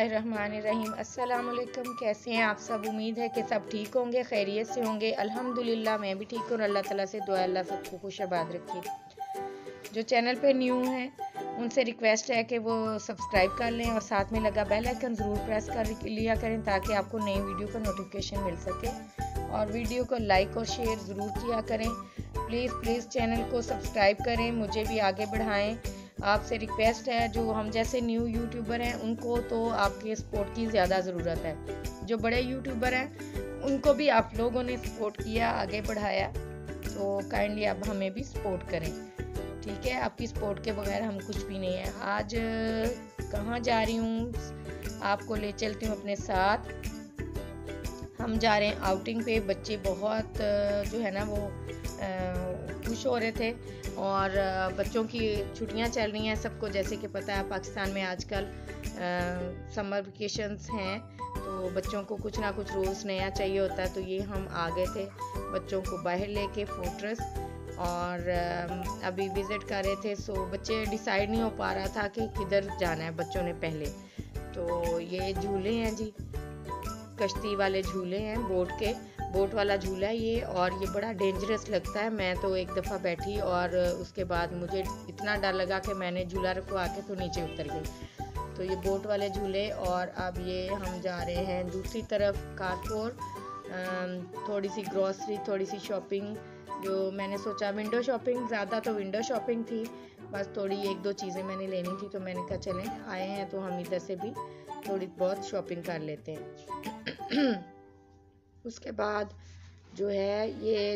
बिस्मिल्लाहिर्रहमानिर्रहीम। अस्सलाम वालेकुम। कैसे हैं आप सब? उम्मीद है कि सब ठीक होंगे, खैरियत से होंगे। अल्हम्दुलिल्लाह मैं भी ठीक हूँ। अल्लाह ताला से दुआ, अल्लाह सबको खुश आबाद रखे। जो चैनल पे न्यू हैं उनसे रिक्वेस्ट है कि वो सब्सक्राइब कर लें और साथ में लगा बेल आइकन ज़रूर प्रेस कर लिया करें ताकि आपको नई वीडियो का नोटिफिकेशन मिल सके। और वीडियो को लाइक और शेयर ज़रूर किया करें। प्लीज़ चैनल को सब्सक्राइब करें, मुझे भी आगे बढ़ाएं। आपसे रिक्वेस्ट है, जो हम जैसे न्यू यूट्यूबर हैं उनको तो आपके सपोर्ट की ज़्यादा ज़रूरत है। जो बड़े यूट्यूबर हैं उनको भी आप लोगों ने सपोर्ट किया, आगे बढ़ाया, तो काइंडली आप हमें भी सपोर्ट करें। ठीक है, आपकी सपोर्ट के बगैर हम कुछ भी नहीं है। आज कहाँ जा रही हूँ, आपको ले चलती हूँ अपने साथ। हम जा रहे हैं आउटिंग पे। बच्चे बहुत जो है ना वो खुश हो रहे थे और बच्चों की छुट्टियां चल रही हैं सबको। जैसे कि पता है पाकिस्तान में आजकल समर वेकेशंस हैं, तो बच्चों को कुछ ना कुछ रोज़ नया चाहिए होता है। तो ये हम आ गए थे बच्चों को बाहर लेके फोर्ट्रेस, और अभी विज़िट कर रहे थे। सो बच्चे डिसाइड नहीं हो पा रहा था कि किधर जाना है बच्चों ने पहले। तो ये झूले हैं जी, कश्ती वाले झूले हैं, बोट वाला झूला है ये, और ये बड़ा डेंजरस लगता है। मैं तो एक दफ़ा बैठी और उसके बाद मुझे इतना डर लगा कि मैंने झूला रखवा के तो नीचे उतर गई। तो ये बोट वाले झूले। और अब ये हम जा रहे हैं दूसरी तरफ कारपोर। थोड़ी सी ग्रॉसरी, थोड़ी सी शॉपिंग, जो मैंने सोचा विंडो शॉपिंग, ज़्यादा तो विंडो शॉपिंग थी, बस थोड़ी एक दो चीज़ें मैंने लेनी थी। तो मैंने कहा चलें आए हैं तो हम इधर से भी थोड़ी बहुत शॉपिंग कर लेते हैं। उसके बाद जो है ये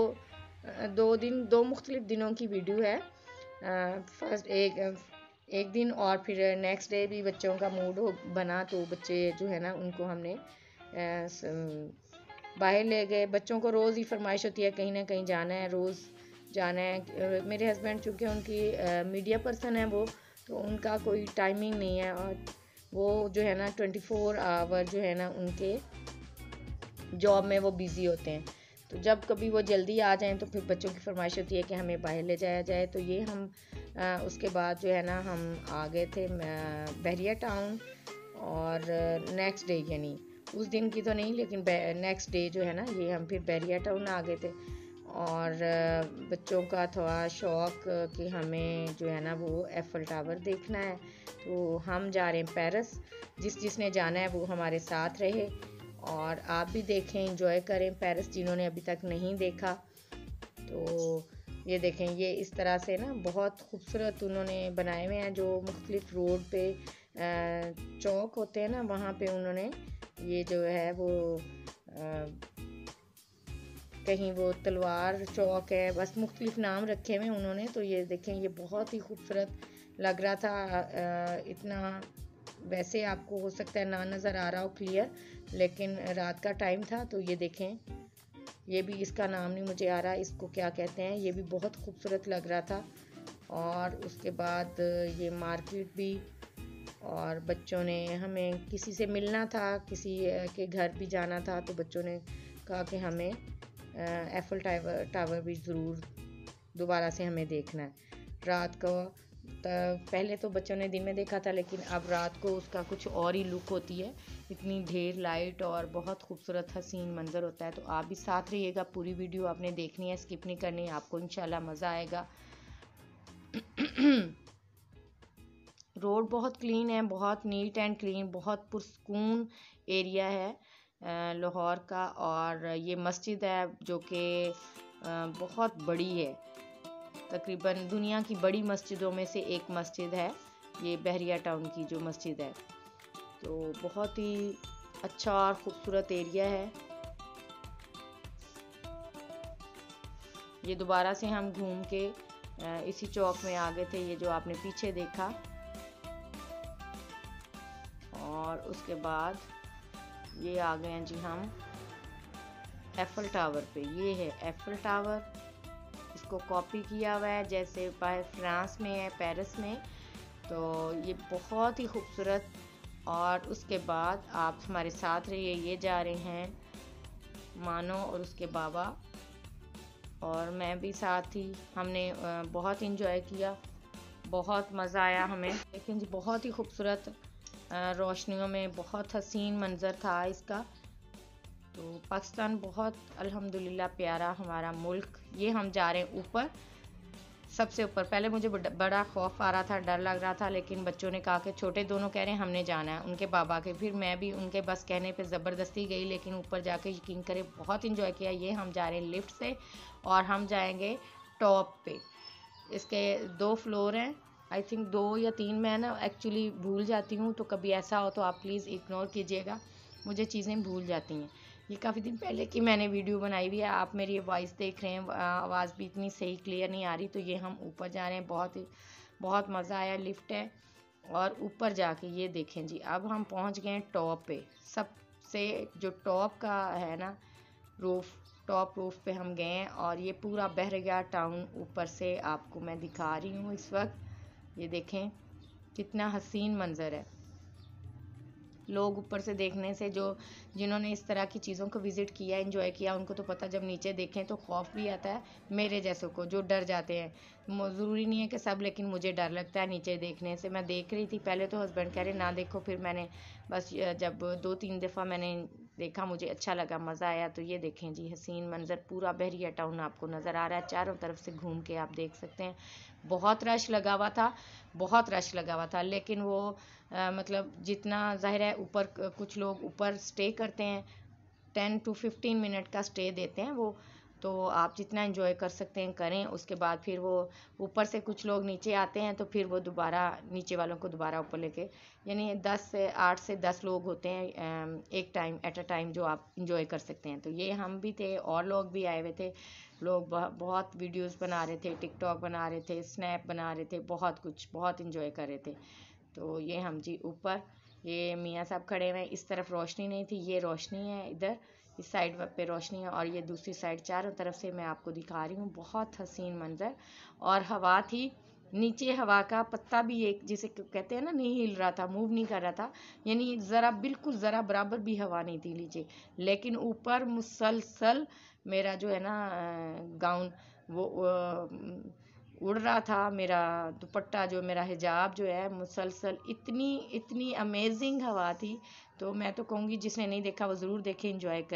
दो मुख्तलिफ दिनों की वीडियो है। फर्स्ट एक दिन और फिर नेक्स्ट डे भी बच्चों का मूड बना, तो बच्चे जो है ना उनको हमने बाहर ले गए। बच्चों को रोज़ ही फरमाइश होती है कहीं ना कहीं जाना है, रोज़ जाना है। मेरे हस्बैंड चूँकि उनकी मीडिया पर्सन है वो, तो उनका कोई टाइमिंग नहीं है, और वो जो है ना 24 आवर जो है ना उनके जॉब में वो बिज़ी होते हैं। तो जब कभी वो जल्दी आ जाएं तो फिर बच्चों की फरमाइश होती है कि हमें बाहर ले जाया जाए। तो ये हम उसके बाद जो है ना हम आ गए थे बहरिया टाउन। और नेक्स्ट डे, यानी उस दिन की तो नहीं लेकिन नेक्स्ट डे जो है ना ये हम फिर बहरिया टाउन आ गए थे। और बच्चों का थोड़ा शौक़ कि हमें जो है ना वो एफल टावर देखना है, तो हम जा रहे हैं पेरिस। जिसने जाना है वो हमारे साथ रहे और आप भी देखें, एंजॉय करें पेरिस, जिन्होंने अभी तक नहीं देखा। तो ये देखें, ये इस तरह से ना बहुत खूबसूरत उन्होंने बनाए हुए हैं। जो मुख्तलिफ रोड पे चौक होते हैं ना, वहाँ पे उन्होंने ये जो है वो कहीं वो तलवार चौक है, बस मुख्तलिफ नाम रखे हुए उन्होंने। तो ये देखें, ये बहुत ही खूबसूरत लग रहा था। इतना वैसे आपको हो सकता है ना नज़र आ रहा हो क्लियर, लेकिन रात का टाइम था। तो ये देखें, ये भी इसका नाम नहीं मुझे आ रहा, इसको क्या कहते हैं, ये भी बहुत खूबसूरत लग रहा था। और उसके बाद ये मार्केट भी, और बच्चों ने हमें किसी से मिलना था, किसी के घर भी जाना था, तो बच्चों ने कहा कि हमें एफल टावर भी ज़रूर दोबारा से हमें देखना है। रात को पहले तो बच्चों ने दिन में देखा था, लेकिन अब रात को उसका कुछ और ही लुक होती है। इतनी ढेर लाइट और बहुत खूबसूरत हसीन मंजर होता है। तो आप भी साथ रहिएगा, पूरी वीडियो आपने देखनी है, स्किप नहीं करनी, आपको इंशाल्लाह मज़ा आएगा। रोड बहुत क्लीन है, बहुत नीट एंड क्लीन, बहुत पुरसकून एरिया है लाहौर का। और ये मस्जिद है जो कि बहुत बड़ी है, तकरीबन दुनिया की बड़ी मस्जिदों में से एक मस्जिद है ये बहरिया टाउन की जो मस्जिद है। तो बहुत ही अच्छा और ख़ूबसूरत एरिया है। ये दोबारा से हम घूम के इसी चौक में आ गए थे, ये जो आपने पीछे देखा। और उसके बाद ये आ गए हैं जी हम एफल टावर पे। ये है एफल टावर, इसको कॉपी किया हुआ है जैसे फ्रांस में है, पेरिस में। तो ये बहुत ही खूबसूरत। और उसके बाद आप हमारे साथ रहिए। ये जा रहे हैं मानो और उसके बाबा, और मैं भी साथ ही। हमने बहुत इंजॉय किया, बहुत मज़ा आया हमें। लेकिन जी बहुत ही खूबसूरत रोशनियों में बहुत हसीन मंज़र था इसका। तो पाकिस्तान बहुत अल्हम्दुलिल्लाह प्यारा हमारा मुल्क। ये हम जा रहे हैं ऊपर, सबसे ऊपर। पहले मुझे बड़ा खौफ आ रहा था, डर लग रहा था, लेकिन बच्चों ने कहा कि छोटे दोनों कह रहे हैं हमने जाना है, उनके बाबा के। फिर मैं भी उनके बस कहने पे ज़बरदस्ती गई, लेकिन ऊपर जाके यकीन करें बहुत इंजॉय किया। ये हम जा रहे हैं लिफ्ट से और हम जाएंगे टॉप पे। इसके 2 फ्लोर हैं, आई थिंक 2 या 3, मैं ना एक्चुअली भूल जाती हूँ, तो कभी ऐसा हो तो आप प्लीज़ इग्नोर कीजिएगा, मुझे चीज़ें भूल जाती हैं। ये काफ़ी दिन पहले की मैंने वीडियो बनाई हुई है, आप मेरी वॉइस देख रहे हैं, आवाज़ भी इतनी सही क्लियर नहीं आ रही। तो ये हम ऊपर जा रहे हैं, बहुत मज़ा आया। लिफ्ट है और ऊपर जाके ये देखें जी, अब हम पहुंच गए हैं टॉप पे। सबसे जो टॉप का है ना रूफ, टॉप रूफ पे हम गए हैं और ये पूरा बहरगा टाउन ऊपर से आपको मैं दिखा रही हूँ इस वक्त। ये देखें कितना हसीन मंज़र है। लोग ऊपर से देखने से, जिन्होंने इस तरह की चीज़ों को विज़िट किया, एंजॉय किया, उनको तो पता, जब नीचे देखें तो खौफ भी आता है मेरे जैसों को जो डर जाते हैं। ज़रूरी नहीं है कि सब, लेकिन मुझे डर लगता है नीचे देखने से। मैं देख रही थी पहले तो हस्बैंड कह रहे ना देखो, फिर मैंने बस जब 2-3 दफ़ा मैंने देखा, मुझे अच्छा लगा, मज़ा आया। तो ये देखें जी हसीन मंज़र, पूरा बहरिया टाउन आपको नज़र आ रहा है, चारों तरफ से घूम के आप देख सकते हैं। बहुत रश लगा हुआ था, बहुत रश लगा हुआ था, लेकिन वो मतलब जितना ज़ाहिर है ऊपर कुछ लोग ऊपर स्टे करते हैं, 10 to 15 मिनट का स्टे देते हैं वो, तो आप जितना एंजॉय कर सकते हैं करें। उसके बाद फिर वो ऊपर से कुछ लोग नीचे आते हैं, तो फिर वो दोबारा नीचे वालों को दोबारा ऊपर लेके, यानी 8 से 10 लोग होते हैं एक टाइम, एट अ टाइम, जो आप इंजॉय कर सकते हैं। तो ये हम भी थे और लोग भी आए हुए थे। लोग बहुत वीडियोस बना रहे थे, टिकटॉक बना रहे थे, स्नैप बना रहे थे, बहुत कुछ, बहुत इंजॉय कर रहे थे। तो ये हम जी ऊपर, ये मियाँ साहब खड़े हुए हैं। इस तरफ रोशनी नहीं थी, ये रोशनी है इधर, इस साइड पे रोशनी है, और ये दूसरी साइड, चारों तरफ से मैं आपको दिखा रही हूँ। बहुत हसीन मंजर, और हवा थी नीचे, हवा का पत्ता भी एक, जिसे कहते हैं ना, नहीं हिल रहा था, मूव नहीं कर रहा था, यानी ज़रा, बिल्कुल ज़रा बराबर भी हवा नहीं थी नीचे। लेकिन ऊपर मुसलसल मेरा जो है ना गाउन, वो उड़ रहा था। मेरा दुपट्टा, जो मेरा हिजाब जो है, मुसलसल इतनी इतनी अमेजिंग हवा थी। तो मैं तो कहूँगी जिसने नहीं देखा वो ज़रूर देखे, एंजॉय कर।